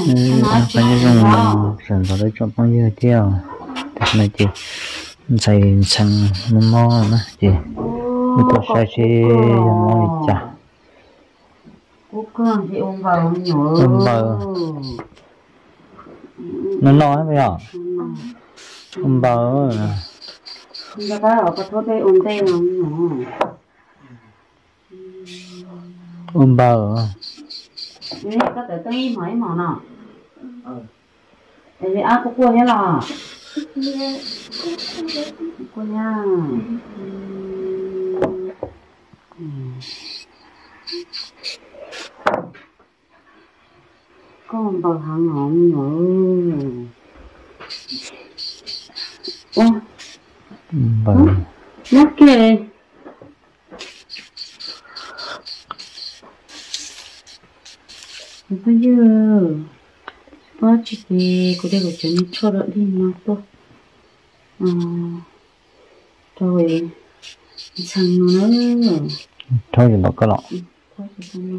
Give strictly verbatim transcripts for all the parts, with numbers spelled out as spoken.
bao nhiêu trong sản phẩm đấy cho bao nhiêu tiêu đặc này chị xài xăng mò nữa chị tôi sẽ chỉ mò chả cô con thì ôm vào nhỏ ôm vào nó nói bây giờ ôm vào giờ cái ở cái thốt đây ôm tay nó nhỏ ôm vào này có thể tới mấy mà nào tại vì áo của cô hết là cô nha con vào hàng ngọn nhỏ ô vào nhắc kìa bây giờ có chị thì cô đây của chúng cho đỡ đi nó tốt à rồi sang nó nữa thôi thì nó có lọ thôi thì sang nó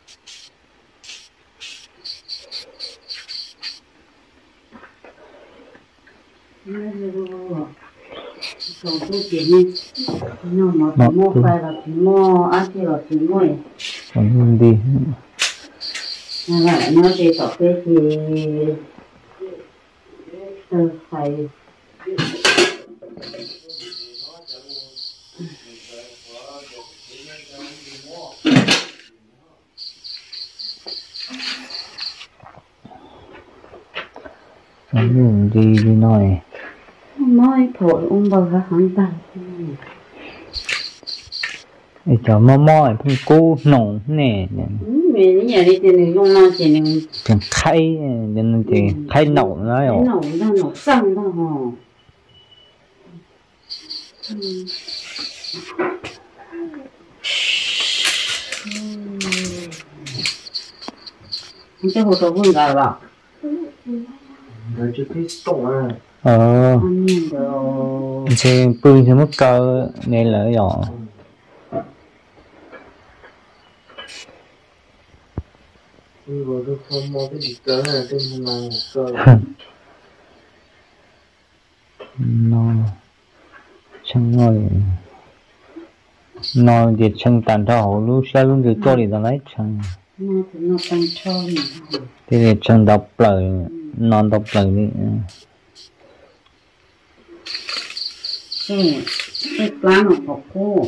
xong tôi chỉ nên nhưng mà thì mua phải là thì mua ăn thì là thì mua còn đi lại nó chỉ có cái gì phải đi đi đi nói nói thổi ông bờ hắn ta để cho mò mò thằng cô nồng nè mình nhà đi thì mình dùng nó chỉ mình thằng khay nên thì khay nồng đó rồi nồng nó nồng xăng đó hả cái hồ đồ vườn gà vào rồi chưa thấy tổng à ờ thì bưng thì mất cơ nên là rồi rồi tôi không mua cái gì cỡ này tôi mua cơ nó chẳng ngồi nó thì chẳng tàn ra hồ lúc xa luôn thì cho đi ra lấy chẳng nó thì nó tăng cho mình thế thì chẳng đọc lời non đọc lời đi cái cái lá nó có cô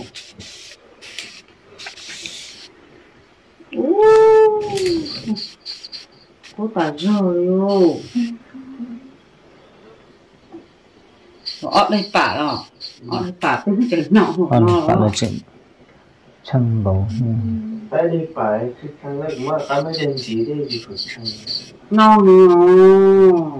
cô ta rồi ô ở đây tả rồi ở đây tả cái cái nhỏ còn nó phải là chuyện chẳng bầu tại đi phải cái thằng này mà tao mới đến gì đây thì phải chẳng nó nó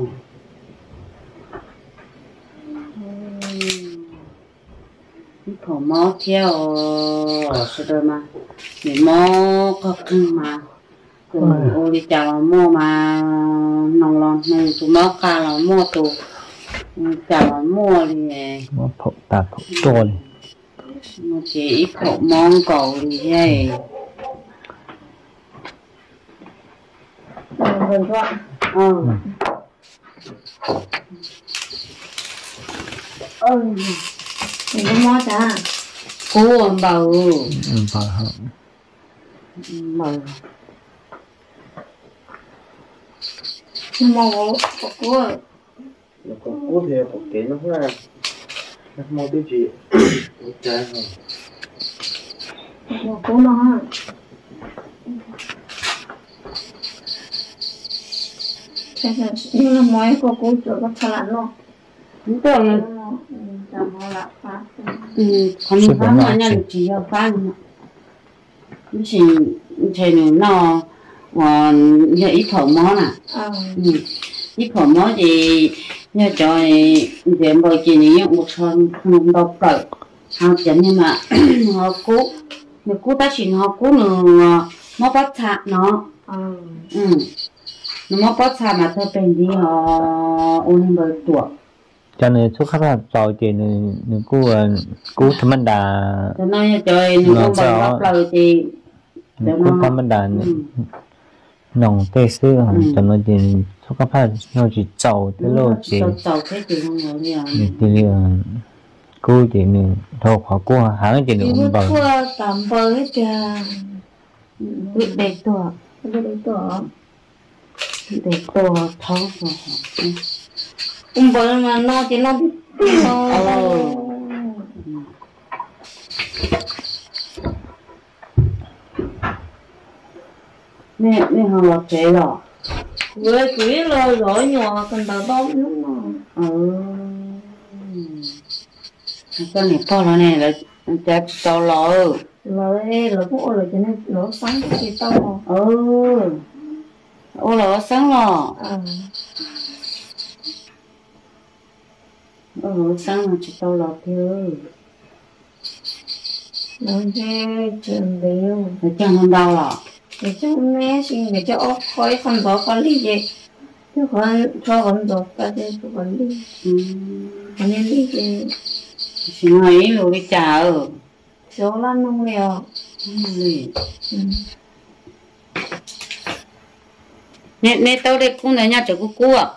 thổ mó theo sự đời mà mình mó có cưng mà ô đi chào mua mà nòng lon nòng tụ mó ca là mua tụ chào mua đi nó thổ tạt thổ trôi nó chỉ ít thổ món cầu đi vậy vườn thôi ừ ơi mình có mó chả cô ông bầu phải không bầu mó có cô nó có cố thì có kế nó ra nó mua cái gì trái không mó cô nó nhưng mà mỗi cô cô chưa có thà lắm đâu đúng rồi chả mó lạ phá ừ còn mình phá mà nhận chỉ là phá mà chỉ chỉ nó mà giờ ít thổ mó nè ít thổ mó thì nhớ cho để bồi chỉ những một phần không đọc cỡ học chẳng nhưng mà họ cố nếu cố ta chỉ họ cố nữa nó bắt chặt nó ừ nó bắt chặt mà thôi bên đi họ ôn bồi tuổi cho nên số khách hàng rồi thì nữ cô cô thầm mình đà cho nên chơi nữ cô bằng lắp lời thì cô thầm mình đà nòng tê sư cho nó chỉ số các phát nó chỉ chậu thế lô chỉ chậu thế thì không nhớ gì à thì liền cô chỉ mình thâu khó cô hãng chỉ được ông bờ tạm bờ hết trà để tổ để tổ để tổ thâu rồi ông bờ mà nó chỉ nó nè nè họ lọt thế rồi với quý rồi rồi nhỏ cần tao tao đúng không ừ cái này to nó này là chắc to lỡ rồi rồi cũng rồi cho nên nó sáng cái tao ừ ô lỡ sáng lò ừ sáng là chỉ to lọt thôi rồi thế trường điều để chẳng không đau lọ để cho mẹ xin để cho khói không có con đi gì cho con cho con đột ta để cho con đi con nên đi gì xin hỏi luôn đi chào số lan nông liều nè nè tao đây cũng là nhà chỗ của cô à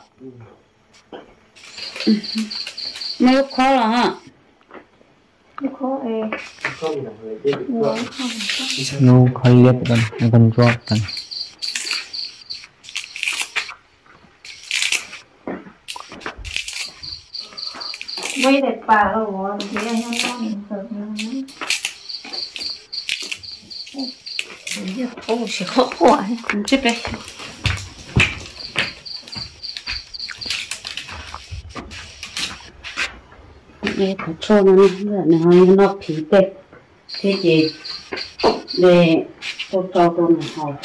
mấy lúc khó là hả khó ê nu khó liệtกันกันจวบกัน mấy đẹp bà rồi thì anh nó được nó ô sẽ khó quá chết đấy để có cho nó nó nó phí tệ thế gì để cho cho con này học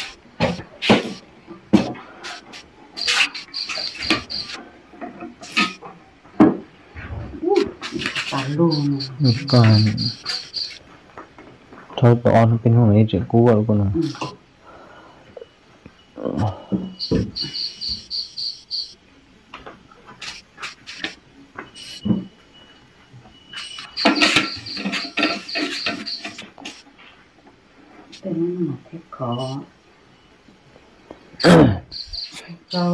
bản luôn còn thôi tao nóเป็นของไอ้เจ้ากูอ่ะกูนะ cái nó mà thế khó cho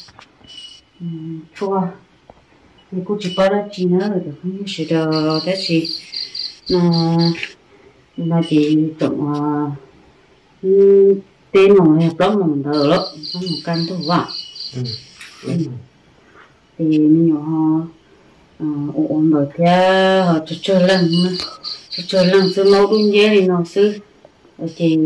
chua thì cô chỉ bảo là chỉ nữa được không sẽ được thế gì nó là chỉ tổng tên nó hẹp lắm mà mình thở lắm nó một căn thôi vào thì mình nhỏ họ ổn rồi theo họ chơi chơi lần chơi chơi lần sư máu đun dê thì nó sư thì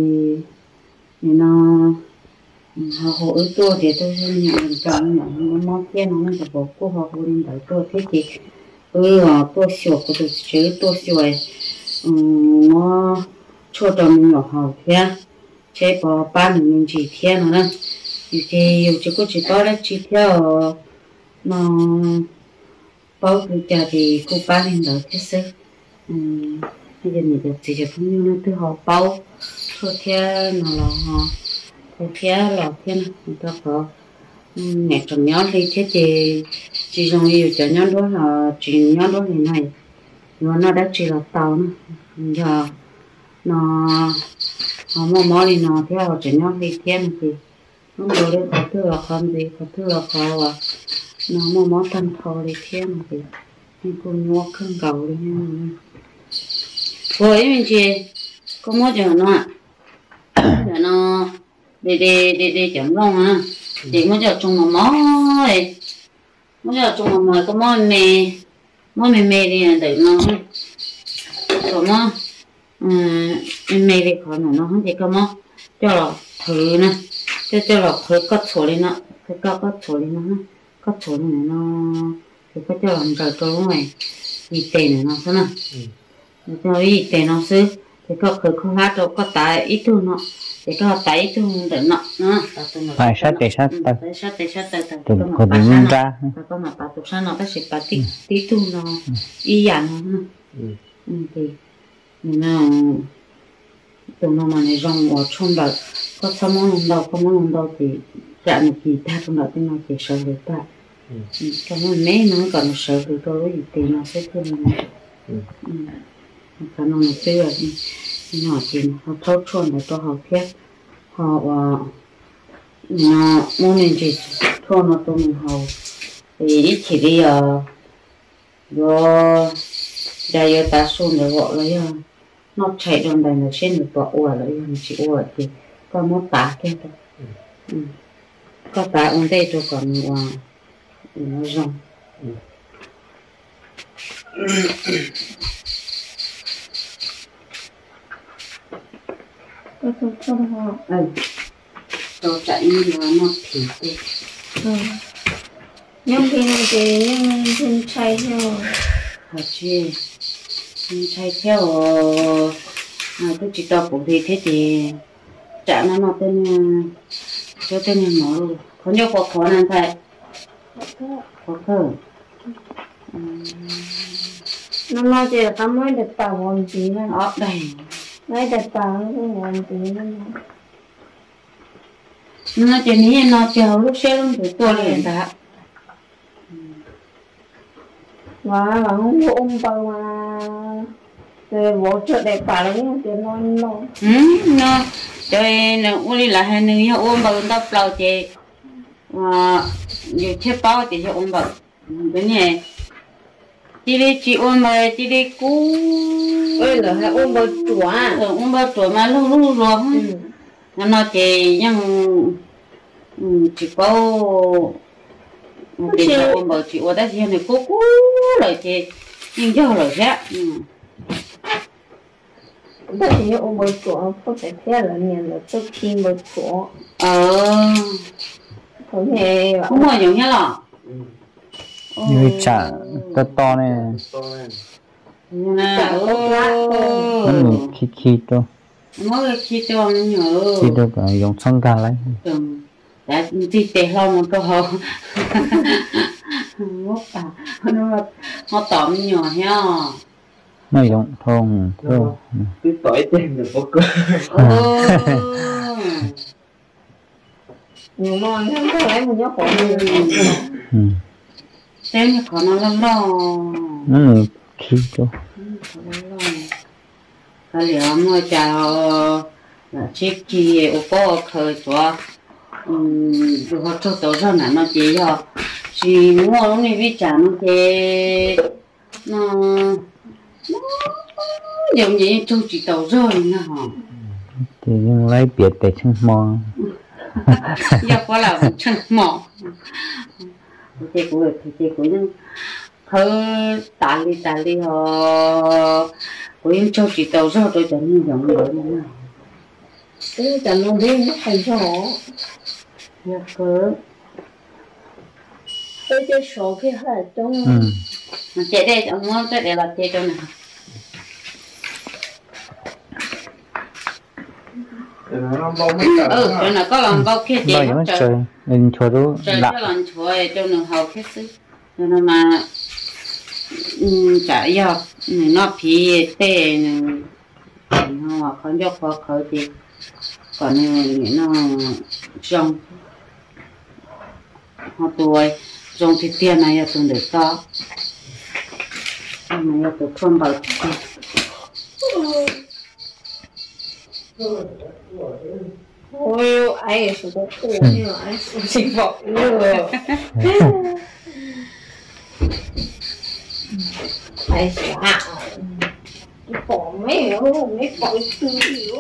nó họ hộ ước tôi thì tôi nhận mình trong nhận nó kia nó nó phải bỏ cô họ hộ lên tới tôi thế thì ừ tôi sửa của tôi chứ tôi sửa nó cho cho mình nhỏ học thế chế bỏ ba mình chỉ theo nó nè thì chỉ có chỉ có là chỉ theo nó bao cái giờ thì cô ba mình đỡ thế sư bây giờ mình được chỉ cho cũng như nó từ họ bao cho theo nó là họ theo là thiên người ta có mẹ chồng nhớ đi thế thì chỉ dùng nhiều cho nhớ đó là chỉ nhớ đó như này nó nó đã chỉ là tàu nữa giờ nó nó mua món đi nó theo chỉ nhớ đi thiên thì nó đồ đấy có thứ là không gì có thứ là khó à nó mua món thân thò đi thiên thì anh cũng mua khăn cầu đi nha với mình chị có mua cho nó giờ nó để để để để chấm lòng à để mới giờ trồng một mó này mới giờ trồng một mồi có mó mè mó mè mè đi để nó có mó mè mè đi khỏi nó nó không chỉ có mó cho là thử nè cho cho là thử cắt sổ lên nó cái cắt cắt sổ lên nó cắt sổ lên nó thì có cho làm trời trôi này vì tiền này nó sao nè cho vì tiền nó xứ thì có khởi không hát đâu có tại ít thôi nó thì có tại ít thôi để nó nó phải sát để sát tại sát tại sát tại tại từng có những nhân ra có mà bắt tục sát nó cái sự bắt tí tí thôi nó ý dạng nó thì nó tụi nó mà này rong ở trong đó có sao món ăn đâu có món ăn đâu thì dạng một gì ta trong đó thì nó chỉ sợ được ta cái món mấy nó còn sợ được thôi thì nó sẽ thương cái nó nó chưa nhỏ thì họ thâu chuồn để cho họ thiết họ nó muốn nên chỉ thôi nó tôi mình hầu thì ít chỉ đi ở do đây giờ ta xuống để gọi lấy nó chạy trong đây nó xem được bỏ ủa lấy chỉ ủa thì có một tá kia thôi ừ. Có tá ở đây cho còn wow nó rong tôi tôi tôi họ ừ tôi chạy như là nó thịt đi ừ nhưng khi này thì nhưng nhưng chạy theo hả chị nhưng chạy theo à tôi chỉ đọc cũng thì thế thì chả nó nó tên cho tên là nó có nhiều có khó nên thầy có cơ nó nói chỉ là tao mới được tao hoàn chỉ này ở đây nói được tao nó cũng hoàn chỉ này nó chỉ nghĩ nó chờ lúc xe luôn thì tôi liền ta và là không có ôm bao mà rồi bố trợ đẹp bà đấy thì nó nó ừ nó rồi nó uống là hai người ôm bao nó bao chị mà nhiều chế bao thì cho ôm bao cái này chị đi chị ôm bao chị đi cú ơi là hay ôm bao chùa ôm bao chùa mà lúc lúc rồi nó chỉ nhưng chỉ có thì ôm bao chị ôm đã gì này cú cú rồi chị nhưng cho rồi chứ đó thì ôm bao chùa có thể theo là nhận được chút kim bao chùa ờ không hề không có nhiều nhá lọ như chả to to này nè nó mình khi khi to mới khi cho nó nhớ khi to cả dùng sông cả lấy đã đi tè lo một câu hồ ngốc à nó nó tóm nhỏ nha nó dùng thôn thôn cái tỏi tên được có cơ nhưng mà nó có lẽ mình nhớ khổ tên như khó nó lắm lo nó mình khi to cái liệu mà chào là chiếc chi ô có khởi cho được họ cho tao ra là nó chỉ cho chỉ mua nó đi biết trả nó thì nó giống như chú chỉ tàu rồi nè hả thì nhưng lấy biệt để chân mò giờ có là chân mò thì của thì thì của những thơ tả đi tả đi họ của những chú chỉ tàu rồi tôi chẳng như giống vậy nè cái chẳng nó đi nó thành cho họ giờ cứ cái cái số cái hơi trong chạy đây ông muốn chạy đây là chạy trong này ừ cho nó có lòng bao kia chị không chơi nên cho đó chơi cho lòng chơi cho nó hậu cái gì cho nó mà chả yêu nó phí tê nó không cho khó khởi thì còn nó trong họ tuổi trong thì tiền này tôi được to này tôi không bảo ôi ai số có khổ như ai số chỉ vọng như ai xả bỏ mấy không mấy bỏ thứ gì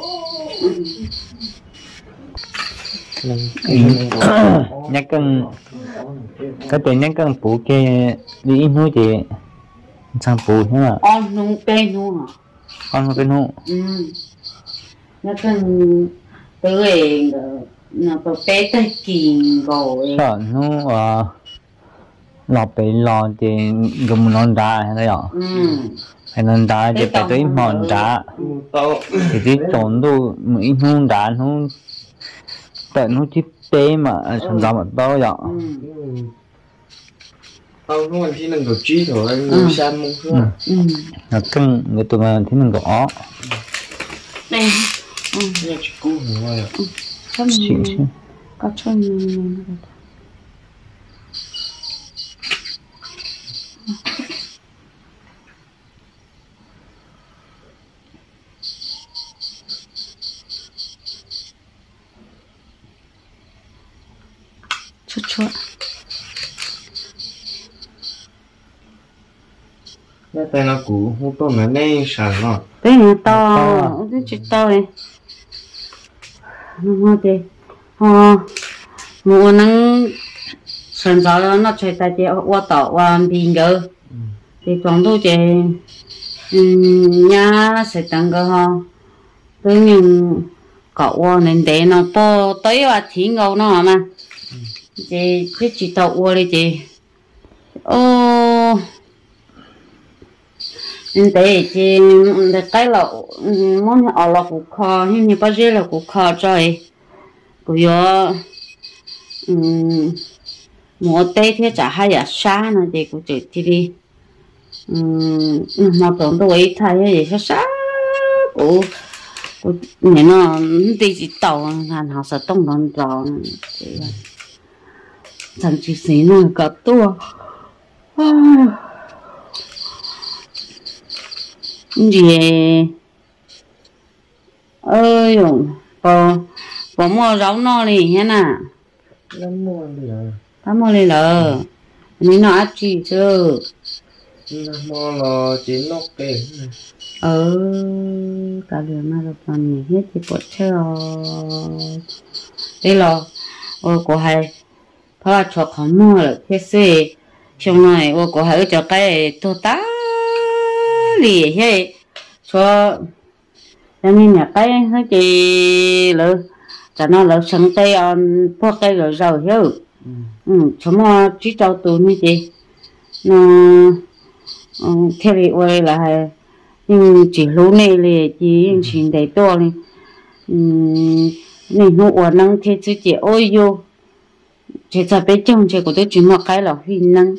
nhắc cần cái tiền nhắc cần phụ kia đi in hối chị sang phụ thế mà on nung tên luôn hả con cái nụ ừ nhắc cần tới nó có bé tới kỳ rồi sợ nó à lọ bị lọ thì dùng non đá hay đấy ạ hay non đá thì phải tới mòn đá thì cái trộn đồ mấy non đá nó tại nó chỉ té mà sản ra mà to vậy tao không ăn thì mình có chi thôi anh xem mông thôi là cưng người tụi mình thì mình có đây nghe chỉ cú rồi không có chân cái tay nó cũ không to mà này sản nó cái này to cái chữ to này nó thì họ mua nắng sản xuất nó chơi tại chị qua tàu qua bình gỡ thì còn tôi chị nhà sẽ tăng cái họ tự nhiên cậu nên để nó po tới và thiên ngầu nó mà chị cái chị tàu qua đi chị ô để chị để cái lẩu món ở lẩu củ kho nhưng như bao giờ là củ kho rồi củ yo mua tê thế chả hay à xa nữa thì củ chỉ thì đi mà tổng đôi thay gì sao xa củ củ này nó đi chỉ tàu hàng họ sẽ tông đòn giò thằng chị xí nó cả tua gì ơi bò bò mua rau no đi thế nè lắm mua đi à lắm mua đi lờ mình nó ăn gì chứ nó mua là chỉ nóc kê ờ cả đường mà được còn gì hết thì bớt chơi đây là ôi cô hay thôi cho không mua được thế gì xong rồi ôi cô hay cho cái tô tá lì hết cho cho nên là cái cái gì lỡ cho nó lỡ sân tây on po cây rồi rồi hiểu ừ cho mà chỉ cho tụi như gì nó theo đi quay là nhưng chỉ lúc này là chỉ chuyện đấy to này nên nó ở năng thế chứ chỉ ôi vô chỉ cho bé chồng chỉ có tôi chỉ một cái là phi năng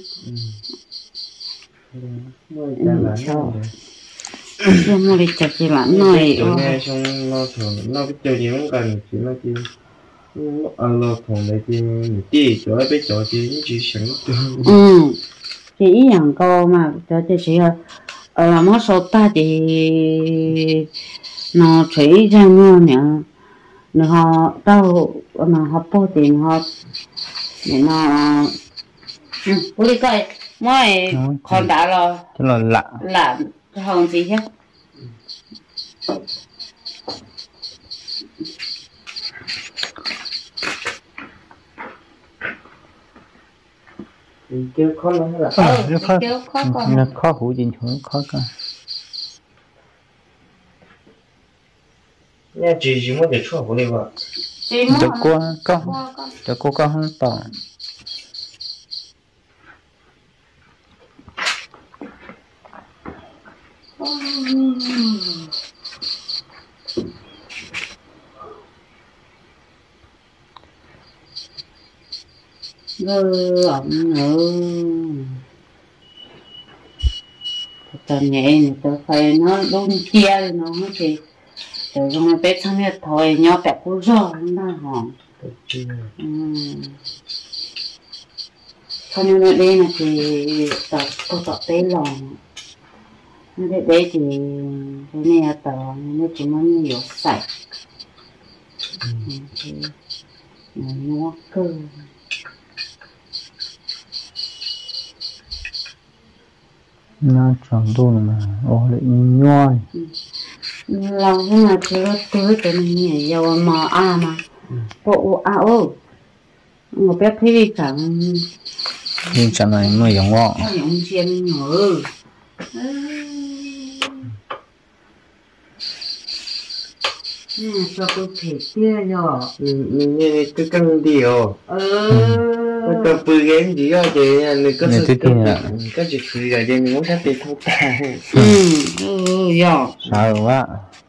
cho chưa mua được chặt gì lắm rồi nghe xong nó thường nó biết chơi gì không cần chỉ nó chỉ ở lo thường này thì đi chỗ biết chỗ chỉ chỉ sẵn ừ chỉอย่างcô mà cho chị chỉ ở làm hết số ta thì nó chỉ ra nhau nhở nó họ đâu mà họ bỏ tiền họ để nó ừ đi coi mỗi còn đã rồi tức là lạ lạ hồng gì hết kêu khó lắm là ờ nó khó kêu khó con nó khó hữu gì chúng khó cơ nha chỉ chỉ muốn để chua của đây vào cho cô con cho cô con không tỏ ngư ẩm ngư tao nhẹ này tao phải nó đun chia nó nó thì từ trong cái bếp sang hết thôi nhau bẹp cũng rồi nó hỏng ừ cho nên nó đây là thì tao có tao tế lòng nó để đây thì cái này là tao nó chỉ muốn nhiều sạch thì nó cơ nó chọn đồ mà ô lại nhoi lâu thế mà chưa tới cái này nhiều mà à mà bộ à ô một bé thấy đi chẳng nhưng chẳng này mới giống ngọ giống chiên nữa cho tôi thể kia rồi như cái căng điều ừ cái bự game gì đó thì người có sự có chuyện gì là dân muốn sát tiền thâu ta ừ ừ rồi sợ quá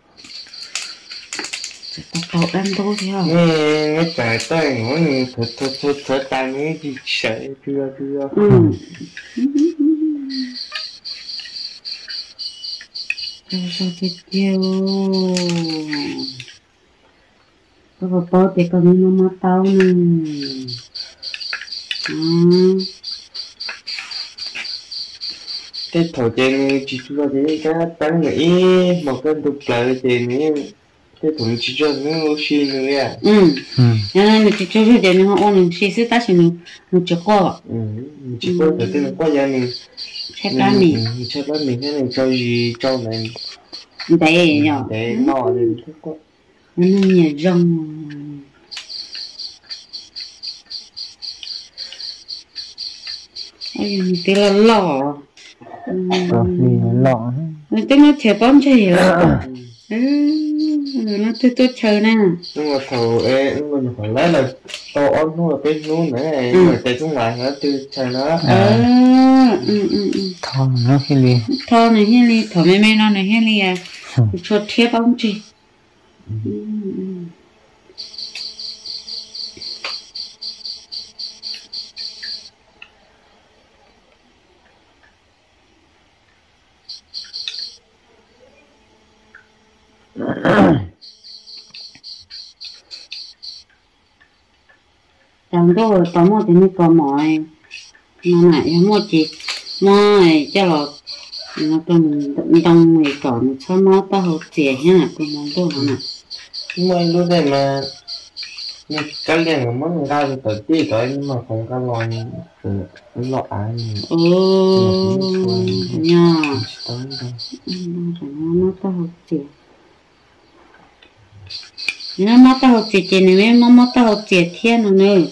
tao ăn thôi theo nghe nghe trời tay ngồi như thật thật thật thật tay nghe gì sợ chưa chưa ừ sao cái kêu tôi bảo bỏ thì còn nó mà tao nè ừ cái thầu trên chỉ cho thế cái bán nghĩ một cái đục lợi thì nghĩ cái tụi chỉ cho nó xí nữa à ừ cho nên mình chỉ cho cho để nó ôn mình xí xí ta chỉ mình mình chỉ qua ừ chỉ qua cái tên qua giờ mình chắc là mình chắc là mình cái này cho gì cho này để nhở để nó để thích quá nó nhiều rong ôi tí là lỏ lọ nó tí nó theo bóng chơi hiểu ừ nó tôi tôi chờ nè nhưng mà thầu ê nhưng mà phải lấy là to ôn nó là bênนู้นnày mà tại trong ngoài nó từ chờ nó ờ ừ ừ ừ thò nó khi li thò này hết li thò mẹ mẹ nó này hết li à chuột theo bóng chơi chẳng đâu tao mua thì nó có mỏi mà này mua chỉ mua cho là nó còn đông người còn cho nó tao hỗ trợ ha còn món đồ hả nhưng mà lúc này mà cái liền của món ra thì tới tí tới nhưng mà không có lo cái lọ ai ồ nha nó tao hỗ trợ nó mất tao hỗ trợ chỉ này mà mất tao hỗ trợ thiên nó nữa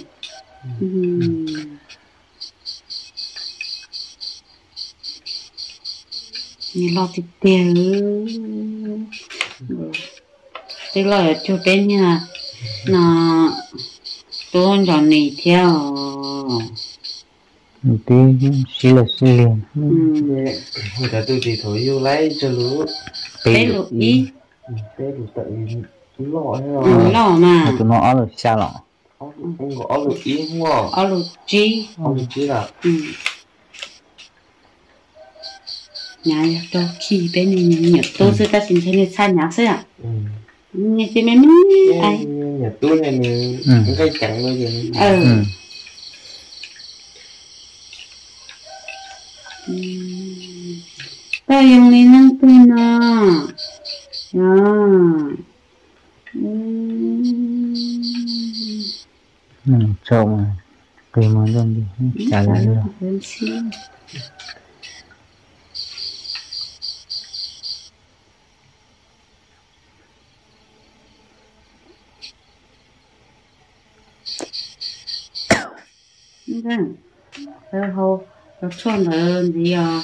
như lo thì tiền tức là cho đến nhà nó tôi cho nị theo tí xí là xí liền người ta tôi thì thổi vô lấy cho lúa bé lụt đi bé lụt tại lọ hay ừ lọ mà tụi nó ở được xa lọ không có ở lụt ý không có ở lụt chi ở lụt chi là ừ nhà tôi khi bên này nhà tôi sẽ ta xin thấy xa nhà sẽ à nhà thì mấy mấy ai nhà tôi này mình cái chẳng bao giờ ừ tao dùng này năng tôi nè à ừ trâu mà cười mà luôn đi trả lại rồi vâng rồi hầu nó tròn hơn gì à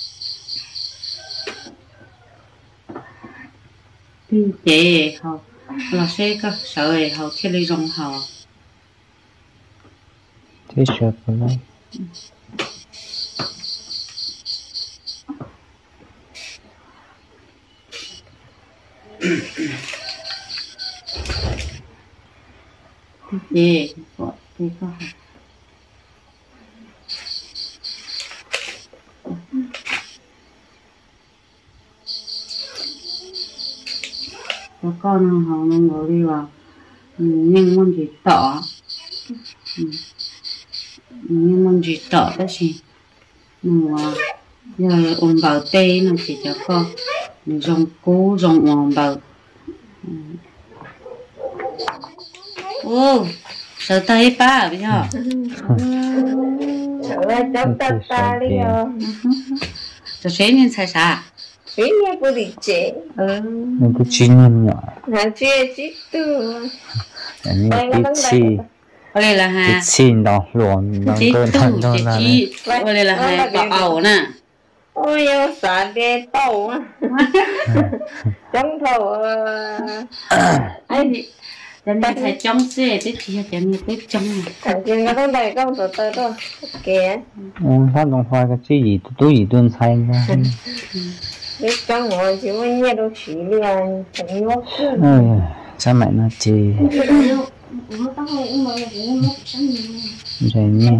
kinh tế hầu là sẽ các sợi hầu thiết lý rong hầu thế sợ của nó kinh tế gọi thế có có con họ nó ngồi đi vào nhưng môn gì tỏ nhưng môn gì tỏ đó gì mà giờ ôn vào tê nó chỉ cho con rong cố rong ôn vào ô sợ tay ba bây giờ sợ là chấm ta ta đi rồi cho xế nên sai xa xế nghe cô đi chế ừ nên tôi chín nhân nhỏ hàng chia chứ tu nên tí chi ở đây là hà tí chi đó luôn nó cơ thân đó là ở đây là hà có ẩu nè ôi yêu sản đê tàu chống thầu ai thì cho nên phải chống xe tới thì cho nên tới chống này thằng kia nó không đầy không tổ tơ đâu kìa ừ phát động hoa cái chi gì tôi gì tôi sai ra biết trong ngồi chỉ có nghe đâu chỉ liền thành ngốc ơi sao mẹ nó chi rồi nha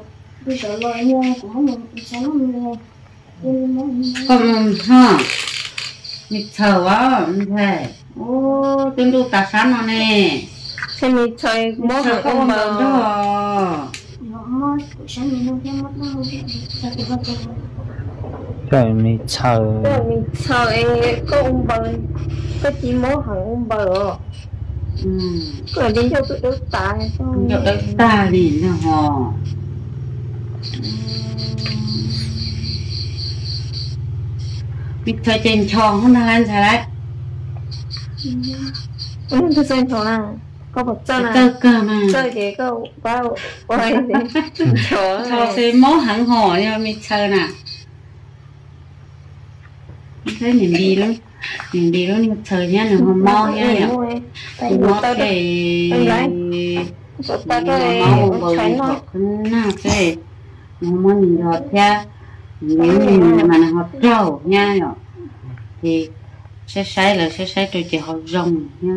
còn ha mít thở quá thế ô tên đồ ta sáng nó nè thế mình chơi mốt không mở đó cái mình chờ cái mình chờ ấy có ông bờ có chỉ mỗi hàng ông bờ rồi cái đến cho tụi đất ta cho đất ta thì nó họ mình chơi trên tròn không thằng anh sao đấy ừ tôi chơi tròn à có bật chân à chơi cơ mà chơi thì có bao quay thì tròn cho xem món hẳn hò nha mình chơi nè thế nhìn đi luôn nhìn đi luôn nhưng chơi nhá nó không mo nha nhở nó cái ta cái cái nó nào cái nó muốn nhìn giọt ra nếu như mà nó học rau nha nhở thì sẽ sai là sẽ sai tôi chỉ học rồng nha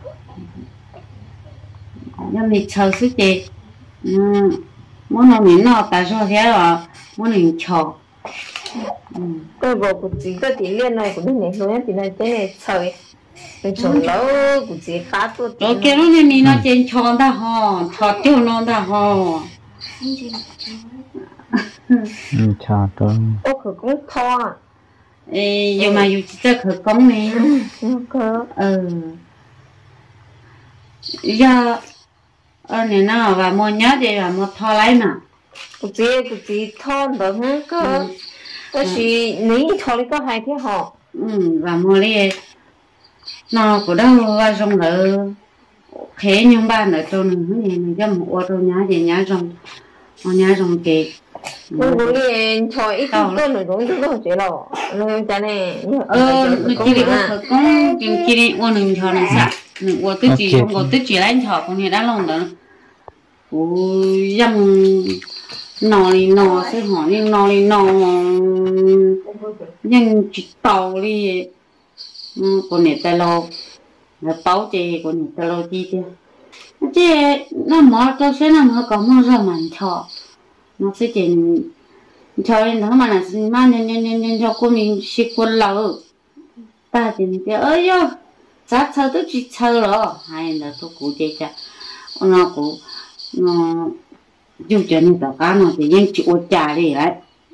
nhưng mình chờ sức gì muốn nó mình nó tại sao thế là muốn mình chờ cái bộ của chị cái tỷ liên này của mình này thôi thì này cái này trời cái chỗ lâu của chị khá tốt rồi cái lúc này mình nó trên tròn ta hò tròn tiêu non ta hò chờ tôi ô khử cũng to à ê nhưng mà dù chỉ khử công này cơ ừ giờ ở này nó và mua nhớ thì là mua thò lấy mà của chị của chị thon được hết cơ cái gì nếu thò lấy có hai thế họ ừ và mua đi nó của đâu và rong nữa thế nhưng ba nữa tôi nữa thì mình cho một ô tô nhá thì nhá rong ô nhá rong kì tôi muốn đi cho ít chút tôi nữa cũng chưa chế lo rồi cái này ờ nó chỉ đi có công chỉ chỉ đi ô đừng cho nó sạch đừng ô tức chỉ không có tức chỉ lấy cho con này đã lòng đó ui dăm nò đi nò sẽ hỏi nhưng nò đi nò nhưng chỉ tàu đi con này tay lo là tàu chị con này tay lo chi chứ chứ nó mở tôi sẽ làm hơi có mua rồi mà cho nó sẽ chỉ cho nên nó mà là mà nhân nhân nhân nhân cho cô mình xịt quần lẩu ta thì cái ơi yo giá chờ tôi chỉ chờ rồi hay là tôi cụ chế cha nó cụ nó dùng cho nên tất cả nó thì những chịu trả đi đấy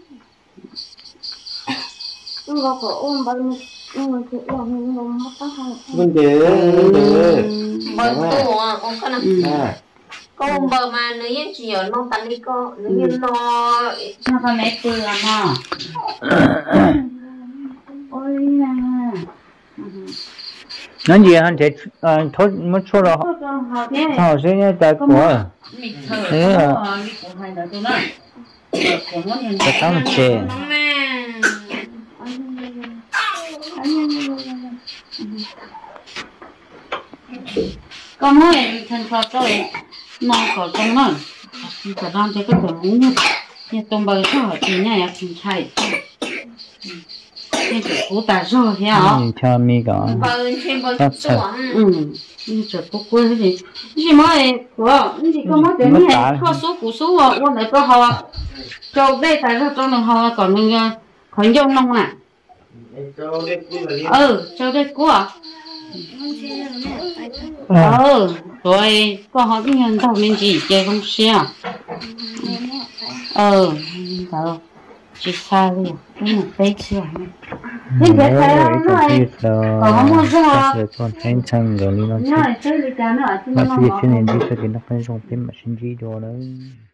nó có ôm bao nhiêu nó chịu lòng nó mất tất cả vấn đề bờ tổ à con cái này con bờ mà nếu như chỉ ở nông tán đi con nếu như nó nó có mấy từ là mà ôi là nói gì anh sẽ thôi mất số rồi họ sẽ nhớ tại của thế là cái tao một xe con nói thành phật rồi nó có trong nó cả đang thấy cái tưởng như như tôm bờ sao thì nhà nhà cũng chạy như cái cú ta rồi thế à cho mi cả bờ trên bờ sủa ừ như chỗ cú quên gì gì mà của gì có mất đến này kho số cú số à quan lại có họ cho đây tại sao cho nó họ còn mình còn dùng nông nè ừ cho đây cú à ừ rồi có họ cái nhân tao mình chỉ chơi không xe ừ đâu chỉ xa đi cái một tay chưa nhưng cái cái đó này có mua ra con thanh chân rồi nó chơi đi cả nữa nó chỉ cho nên đi chơi cái nó phải dùng thêm mà xin gì đó đấy